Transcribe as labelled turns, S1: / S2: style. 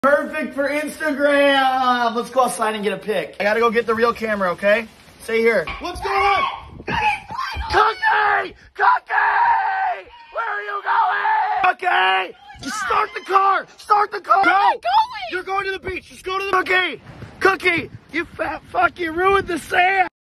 S1: Perfect for Instagram. Let's go outside and get a pic. I gotta go get the real camera, okay? Stay here. What's going on? Cookie! Cookie! Where are you going? Cookie! Just start the car! Start the car!
S2: Where am I going?
S1: You're going to the beach. Just go to the... Cookie! Cookie! You fat fuck, you ruined the sand!